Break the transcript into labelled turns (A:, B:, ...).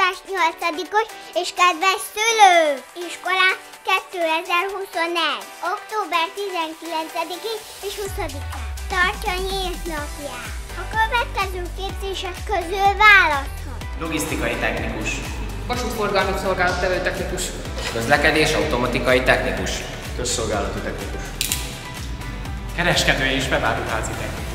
A: óvodás, 8-os és kedves szülő! Iskolán 2021. október 19-én és 20-án. Tartja nyílt napját. A következő képzések közül választhat.
B: Logisztikai technikus.
C: Vasútforgalmi szolgálattevő technikus.
B: Közlekedés automatikai technikus.
D: Közszolgálati technikus.
E: Kereskedő és bevásárlási technikus.